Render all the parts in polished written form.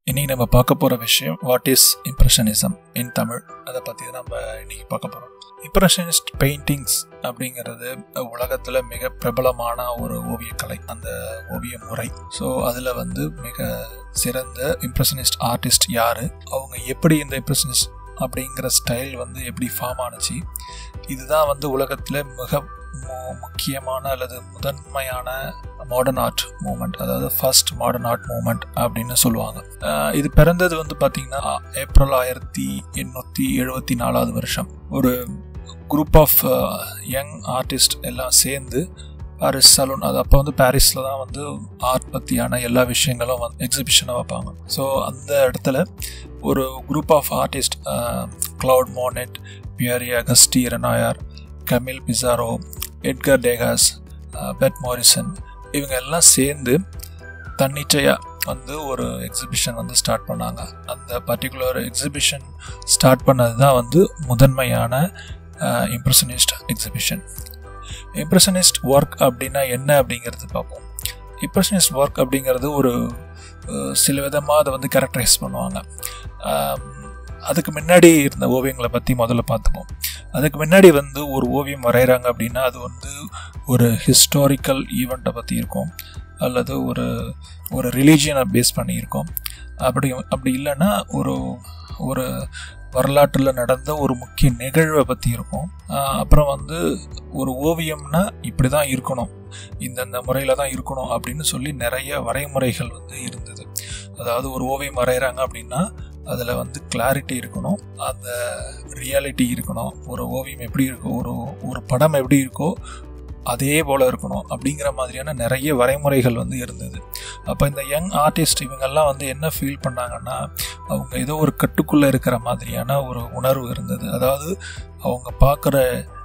இன்னைக்கு நம்ம பார்க்க போகிற விஷயம் what is impressionism in Tamil. அதை பற்றி நம்ம இன்னைக்கு பார்க்க போகிறோம். இம்ப்ரெஷனிஸ்ட் பெயிண்டிங்ஸ் அப்படிங்கிறது உலகத்தில் மிக பிரபலமான ஒரு ஓவியக்கலை, அந்த ஓவிய முறை. ஸோ அதில் மிக சிறந்த இம்ப்ரெஷனிஸ்ட் ஆர்டிஸ்ட் யார், அவங்க எப்படி இந்த இம்ப்ரெஷனிஸ்ட் அப்படிங்கிற ஸ்டைல் எப்படி ஃபார்ம் ஆனுச்சு, இதுதான் உலகத்தில் மிக முக்கியமான அல்லது முதன்மையான மாடர்ன் ஆர்ட் மூமெண்ட், அதாவது ஃபர்ஸ்ட் மாடர்ன் ஆர்ட் மூமெண்ட் அப்படின்னு சொல்லுவாங்க. இது பிறந்தது பார்த்தீங்கன்னா ஏப்ரல் 1874 வருஷம். ஒரு குரூப் ஆஃப் யங் ஆர்டிஸ்ட் எல்லாம் சேர்ந்து பாரிஸ் சலூன், அது அப்போ பாரிஸில் தான் ஆர்ட் பற்றியான எல்லா விஷயங்களும் எக்ஸிபிஷனாக வைப்பாங்க. ஸோ அந்த இடத்துல ஒரு group of artist Claude Monet, Pierre Auguste Renoir, Camille Pissarro, Edgar Degas, Berthe Morisot, இவங்க எல்லாம் சேர்ந்து தன்னிச்சையாக ஒரு எக்ஸிபிஷன் ஸ்டார்ட் பண்ணாங்க. அந்த பர்டிகுலர் எக்ஸிபிஷன் ஸ்டார்ட் பண்ணது தான் முதன்மையான இம்ப்ரெஷனிஸ்ட் எக்ஸிபிஷன். இம்ப்ரெஷனிஸ்ட் ஒர்க் அப்படின்னா என்ன அப்படிங்கிறது பார்ப்போம். இம்ப்ரெஷனிஸ்ட் ஒர்க் அப்படிங்கிறது ஒரு சில விதமாக அதை கேரக்டரைஸ் பண்ணுவாங்க. அதுக்கு முன்னாடி இருந்த ஓவியங்களை பற்றி முதல்ல பார்த்துப்போம். அதுக்கு முன்னாடி ஒரு ஓவியம் வரைகிறாங்க அப்படின்னா அது ஒரு ஹிஸ்டாரிக்கல் ஈவெண்ட்டை பற்றி இருக்கும், அல்லது ஒரு ரிலீஜியனை பேஸ் பண்ணியிருக்கோம். அப்படி இல்லைன்னா ஒரு வரலாற்றில் நடந்த ஒரு முக்கிய நிகழ்வை பற்றி இருக்கும். அப்புறம் ஒரு ஓவியம்னா இப்படி தான் இருக்கணும், இந்தந்த முறையில் தான் இருக்கணும் அப்படின்னு சொல்லி நிறைய வரைமுறைகள் இருந்தது. அதாவது ஒரு ஓவியம் வரைகிறாங்க அப்படின்னா அதில் கிளாரிட்டி இருக்கணும், அந்த ரியாலிட்டி இருக்கணும், ஒரு ஓவியம் எப்படி இருக்கோ, ஒரு படம் எப்படி இருக்கோ அதே போல் இருக்கணும் அப்படிங்கிற மாதிரியான நிறைய வரைமுறைகள் இருந்தது. அப்போ இந்த யங் ஆர்டிஸ்ட் இவங்கெல்லாம் என்ன ஃபீல் பண்ணாங்கன்னா, அவங்க ஏதோ ஒரு கட்டுக்குள்ளே இருக்கிற மாதிரியான ஒரு உணர்வு இருந்தது. அதாவது அவங்க பார்க்குற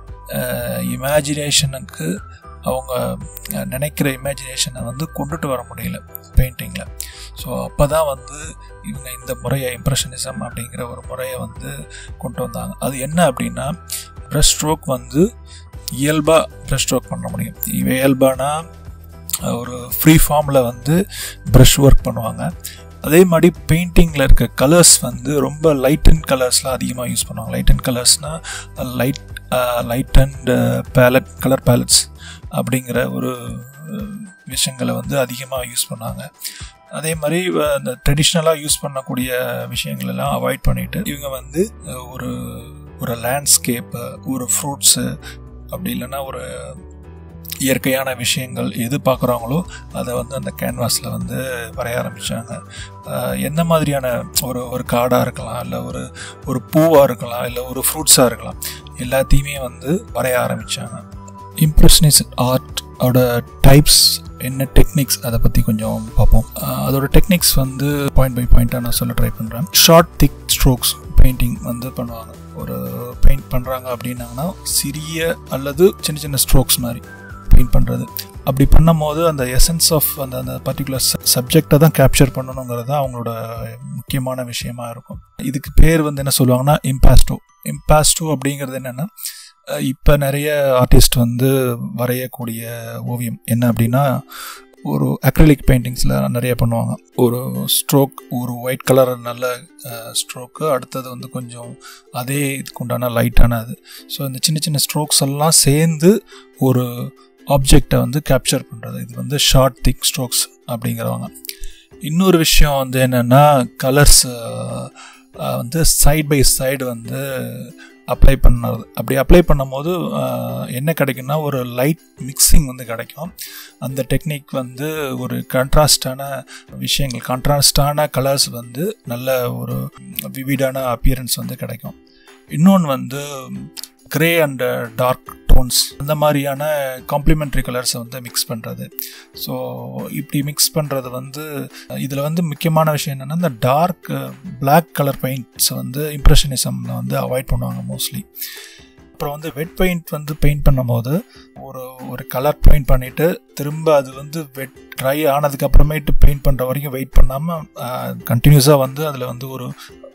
இமேஜினேஷனுக்கு, அவங்க நினைக்கிற இமேஜினேஷனை கொண்டுட்டு வர முடியல பெயிண்டிங்கில். ஸோ அப்போ தான் இவங்க இந்த முறையை, இம்ப்ரெஷனிசம் அப்படிங்கிற ஒரு முறையை கொண்டு வந்தாங்க. அது என்ன அப்படின்னா, ப்ரஷ் ஸ்ட்ரோக் இயல்பாக ப்ரஷ் ஸ்ட்ரோக் பண்ண முடியும். இயல்பானா ஒரு ஃப்ரீ ஃபார்மில் ப்ரஷ் ஒர்க் பண்ணுவாங்க. அதே மாதிரி பெயிண்டிங்கில் இருக்க கலர்ஸ் ரொம்ப லைட் அண்ட் கலர்ஸ்லாம் அதிகமாக யூஸ் பண்ணுவாங்க. லைட் அண்ட் கலர்ஸ்னால் லைட் அண்ட் கலர் பேலட்ஸ் அப்படிங்கிற ஒரு விஷயங்களை அதிகமாக யூஸ் பண்ணாங்க. அதே மாதிரி அந்த ட்ரெடிஷ்னலாக யூஸ் பண்ணக்கூடிய விஷயங்களெல்லாம் அவாய்ட் பண்ணிவிட்டு இவங்க ஒரு லேண்ட்ஸ்கேப்பு, ஒரு ஃப்ரூட்ஸு, அப்படி இல்லைன்னா ஒரு இயற்கையான விஷயங்கள் எது பார்க்குறாங்களோ அதை அந்த கேன்வாஸில் வரைய ஆரம்பித்தாங்க. எந்த மாதிரியான ஒரு காடாக இருக்கலாம், இல்லை ஒரு பூவாக இருக்கலாம், இல்லை ஒரு ஃப்ரூட்ஸாக இருக்கலாம், எல்லாத்தையுமே வரைய ஆரம்பித்தாங்க. இம்ப்ரெஷனிஸ்ட் ஆர்ட்டோட டைப்ஸ் என்ன, டெக்னிக்ஸ், அதை பற்றி கொஞ்சம் பார்ப்போம். அதோட டெக்னிக்ஸ் பாயிண்ட் பை பாயிண்ட்டாக நான் சொல்ல ட்ரை பண்ணுறேன். ஷார்ட் திக் ஸ்ட்ரோக்ஸ் பெயிண்டிங் பண்ணுவாங்க. ஒரு பெயிண்ட் பண்ணுறாங்க அப்படின்னாங்கன்னா சிறிய அல்லது சின்ன சின்ன ஸ்ட்ரோக்ஸ் மாதிரி பெயிண்ட் பண்ணுறது. அப்படி பண்ணும் போது அந்த எசன்ஸ் ஆஃப் அந்த பர்டிகுலர் சப்ஜெக்டை தான் கேப்சர் பண்ணணுங்கிறது தான் அவங்களோட முக்கியமான விஷயமா இருக்கும். இதுக்கு பேர் என்ன சொல்லுவாங்கன்னா இம்பாஸ்டோ அப்படிங்கிறது என்னென்னா, இப்போ நிறைய ஆர்டிஸ்ட் வரையக்கூடிய ஓவியம் என்ன அப்படின்னா, ஒரு அக்ரிலிக் பெயிண்டிங்ஸில் நிறைய பண்ணுவாங்க. ஒரு ஸ்ட்ரோக், ஒரு ஒயிட் கலர் நல்ல ஸ்ட்ரோக்கு, அடுத்தது கொஞ்சம் அதே இதுக்கு உண்டான லைட்டான அது. ஸோ இந்த சின்ன சின்ன ஸ்ட்ரோக்ஸ் எல்லாம் சேர்ந்து ஒரு ஆப்ஜெக்டை கேப்சர் பண்ணுறது, இது ஷார்ட் திக் ஸ்ட்ரோக்ஸ் அப்படிங்கிறவங்க. இன்னொரு விஷயம் என்னென்னா, colours side by side apply பண்ணுறது. அப்படி அப்ளை பண்ணும்போது என்ன கிடைக்குன்னா, ஒரு லைட் மிக்சிங் கிடைக்கும். அந்த டெக்னிக் ஒரு கான்ட்ராஸ்டான விஷயங்கள், கான்ட்ராஸ்டான கலர்ஸ் நல்ல ஒரு விவிடான அப்பியரன்ஸ் கிடைக்கும். இன்னொன்று கிரே அண்ட் டார்க் டோன்ஸ், அந்த மாதிரியான காம்ப்ளிமெண்ட்ரி கலர்ஸை மிக்ஸ் பண்ணுறது. ஸோ இப்படி மிக்ஸ் பண்ணுறது இதில் முக்கியமான விஷயம் என்னென்னா, இந்த டார்க் பிளாக் கலர் பெயிண்ட்ஸ் இம்ப்ரெஷனிசமில் அவாய்ட் பண்ணுவாங்க மோஸ்ட்லி. அப்புறம் வெட் பெயிண்ட் பெயிண்ட் பண்ணும்போது ஒரு கலர் பெயிண்ட் பண்ணிவிட்டு திரும்ப அது ட்ரை ஆனதுக்கு அப்புறமேட்டு பெயிண்ட் பண்ணுற வரைக்கும் வெயிட் பண்ணாமல் கண்டினியூஸாக அதில் ஒரு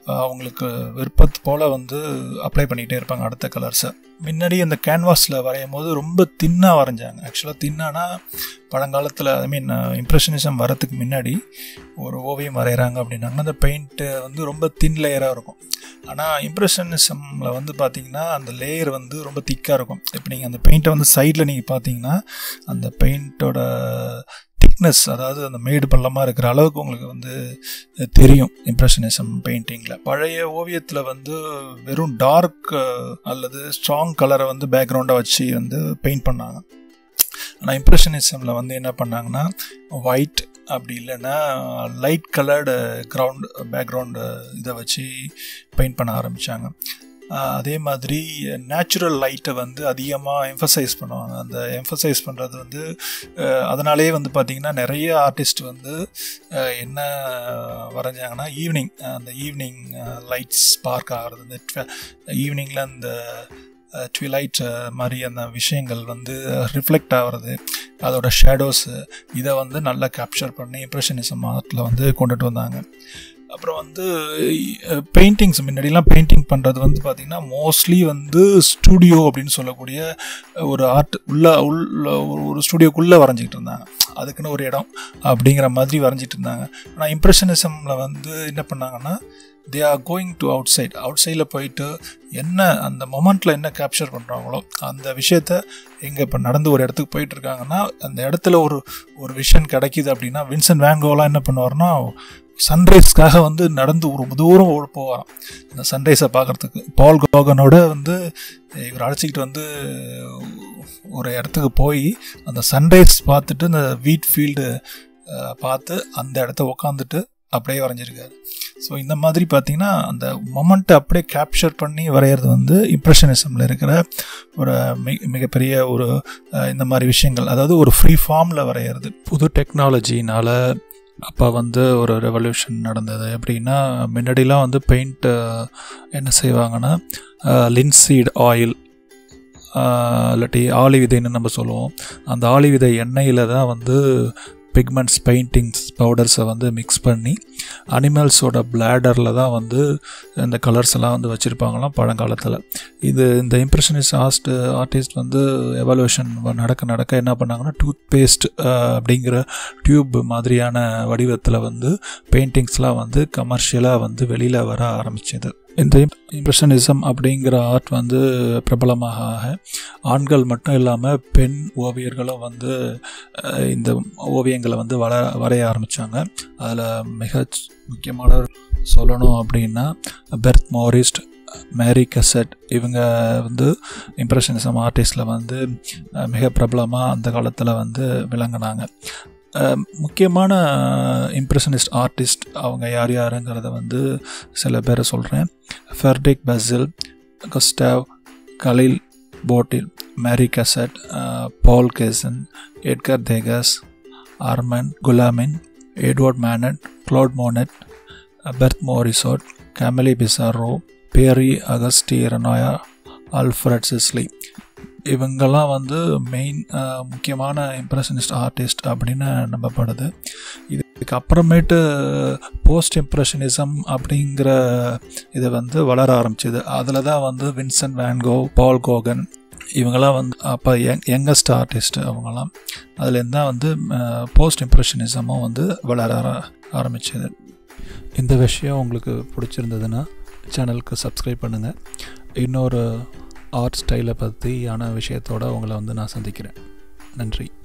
அவங்களுக்கு விருப்பத்து போல் வந்து அப்ளை பண்ணிகிட்டே இருப்பாங்க அடுத்த கலர்ஸை. முன்னாடி அந்த கேன்வாஸில் வரையும் போது ரொம்ப தின்னாக வரைஞ்சாங்க. ஆக்சுவலாக தின்னானா பழங்காலத்தில் இம்ப்ரெஷனிசம் வரத்துக்கு முன்னாடி ஒரு ஓவியம் வரைகிறாங்க அப்படின்னாங்கன்னா அந்த பெயிண்ட்டு வந்து ரொம்ப தின் லேயராக இருக்கும். ஆனால் இம்ப்ரெஷனிசமில் வந்து பார்த்திங்கன்னா அந்த லேயர் வந்து ரொம்ப திக்காக இருக்கும். இப்போ நீங்கள் அந்த பெயிண்ட்டை வந்து சைடில் நீங்கள் பார்த்தீங்கன்னா அந்த பெயிண்ட்டோட திக்னஸ், அதாவது அந்த மேடு பள்ளமாக இருக்கிற அளவுக்கு உங்களுக்கு வந்து தெரியும் இம்ப்ரெஷனிசம் பெயிண்டிங்கில். பழைய ஓவியத்தில் வந்து வெறும் டார்க் அல்லது ஸ்ட்ராங் கலரை வந்து பேக்ரவுண்டாக வச்சு வந்து பெயிண்ட் பண்ணாங்க. ஆனால் இம்ப்ரெஷனிசமில் வந்து என்ன பண்ணாங்கன்னா ஒயிட் அப்படி இல்லைன்னா லைட் கலர்டு பேக்ரவுண்டு இதை வச்சு பெயிண்ட் பண்ண ஆரம்பித்தாங்க. அதே மாதிரி நேச்சுரல் லைட்டை வந்து அதிகமாக எம்ஃபசைஸ் பண்ணுவாங்க. அந்த எம்ஃபசைஸ் பண்ணுறது வந்து அதனாலே வந்து பார்த்திங்கன்னா நிறைய ஆர்டிஸ்ட் வந்து என்ன வரைஞ்சாங்கன்னா அந்த ஈவினிங் லைட்ஸ் ஸ்பார்க் ஆகிறது, இந்த ஈவினிங்கில் அந்த ட்விலைட் மாதிரி அந்த விஷயங்கள் வந்து ரிஃப்ளெக்ட் ஆகிறது, அதோட ஷேடோஸு, இதை வந்து நல்லா கேப்சர் பண்ணி இம்ப்ரெஷனிசம் ஆர்ட்டில் வந்து கொண்டுட்டு வந்தாங்க. அப்புறம் வந்து பெயிண்டிங்ஸ் முன்னாடிலாம் பெயிண்டிங் பண்ணுறது வந்து பார்த்திங்கன்னா மோஸ்ட்லி வந்து ஸ்டூடியோ அப்படின்னு சொல்லக்கூடிய ஒரு ஆர்ட் ஒரு ஸ்டூடியோக்குள்ளே வரைஞ்சிக்கிட்டு இருந்தாங்க. அதுக்குன்னு ஒரு இடம் அப்படிங்கிற மாதிரி வரைஞ்சிட்டு இருந்தாங்க. ஆனால் இம்ப்ரெஷனிசமில் வந்து என்ன பண்ணாங்கன்னா தே ஆர் கோயிங் டு அவுட்சைடில் போயிட்டு என்ன அந்த மொமெண்ட்டில் என்ன கேப்சர் பண்ணுறாங்களோ அந்த விஷயத்த எங்கே இப்போ நடந்து ஒரு இடத்துக்கு போயிட்டு இருக்காங்கன்னா அந்த இடத்துல ஒரு விஷன் கிடைக்கிது அப்படின்னா வின்சென்ட் வேன் கோலாம் என்ன பண்ணுவார்னா சன்ரைஸ்க்காக வந்து நடந்து ஒரு தூரம் போவாராம் அந்த சன்ரைஸை பார்க்குறதுக்கு. பால் கோகனோட வந்து இவர் அழைச்சிக்கிட்டு வந்து ஒரு இடத்துக்கு போய் அந்த சன்ரைஸ் பார்த்துட்டு அந்த வீட் ஃபீல்டு பார்த்து அந்த இடத்த உக்காந்துட்டு அப்படியே வரைஞ்சிருக்காரு. ஸோ இந்த மாதிரி பார்த்திங்கன்னா அந்த மொமெண்ட்டை அப்படியே கேப்சர் பண்ணி வரைகிறது வந்து இம்ப்ரெஷனிசமில் இருக்கிற ஒரு மிகப்பெரிய ஒரு இந்த மாதிரி விஷயங்கள், அதாவது ஒரு ஃப்ரீ ஃபார்மில் வரைகிறது. புது டெக்னாலஜினால் அப்போ வந்து ஒரு ரெவல்யூஷன் நடந்தது. எப்படின்னா முன்னாடிலாம் வந்து பெயிண்ட் என்ன செய்வாங்கன்னா லின்சீட் ஆயில் இல்லாட்டி ஆளி விதைன்னு நம்ம சொல்லுவோம். அந்த ஆளி விதை எண்ணெயில் தான் வந்து பிக்மெண்ட்ஸ் பெயிண்டிங்ஸ் பவுடர்ஸை வந்து மிக்ஸ் பண்ணி அனிமல்ஸோட பிளாடரில் தான் வந்து இந்த கலர்ஸ் எல்லாம் வந்து வச்சுருப்பாங்களாம் பழங்காலத்தில். இந்த இம்ப்ரெஷனிஸ்ட் ஆர்டிஸ்ட் வந்து எவல்யூஷன் நடக்க என்ன பண்ணாங்கன்னா டூத் பேஸ்ட் அப்படிங்கிற டியூப் மாதிரியான வடிவத்தில் வந்து பெயிண்டிங்ஸ்லாம் வந்து கமர்ஷியலாக வந்து வெளியில் வர ஆரம்பிச்சது. இந்த இம்ப்ரெஷனிசம் அப்படிங்கிற ஆர்ட் வந்து பிரபலமாக ஆண்கள் மட்டும் இல்லாமல் பெண் ஓவியர்களும் வந்து இந்த ஓவியங்களை வந்து வரைய ஆரம்பித்தாங்க. அதில் மிக முக்கியமான சொல்லணும் அப்படின்னா பெர்த் மோரிஸ்ட், மேரி கசட், இவங்க வந்து இம்ப்ரெஷனிசம் ஆர்டிஸ்டில் வந்து மிக பிரபலமாக அந்த காலத்தில் வந்து விளங்கினாங்க. முக்கியமான இம்ப்ரெஷனிஸ்ட் ஆர்டிஸ்ட் அவங்க யாருங்கிறத வந்து சில பேரை சொல்கிறேன். ஃபெர்டிக் Basil, Gustave Caillebotte, Mary Cassatt, Paul Cezanne, Edgar Degas, Armand Guillaumin, Edouard Manet, Claude Monet, Berthe Morisot, Camille Pissarro, Pierre Auguste ரெனாயா, Alfred சிஸ்லி, இவங்கெல்லாம் வந்து மெயின் முக்கியமான இம்ப்ரெஷனிஸ்ட் ஆர்டிஸ்ட் அப்படின்னு நம்பப்படுது. இதுக்கு அப்புறமேட்டு போஸ்ட் இம்ப்ரெஷனிசம் அப்படிங்கிற இதை வந்து வளர ஆரம்பிச்சிது. அதில் தான் வந்து வின்சென்ட் வேன் கோ, பால் கோகன் இவங்கெல்லாம் வந்து அப்போ யங்கஸ்ட் ஆர்டிஸ்ட் அவங்கெல்லாம். அதுலேருந்து தான் வந்து போஸ்ட் இம்ப்ரெஷனிசமும் வந்து வளர ஆரம்பிச்சது. இந்த விஷயம் உங்களுக்கு பிடிச்சிருந்ததுன்னா சேனலுக்கு சப்ஸ்கிரைப் பண்ணுங்கள். இன்னொரு ஆர்ட் ஸ்டைலை பற்றியான விஷயத்தோடு உங்களை வந்து நான் சந்திக்கிறேன். நன்றி.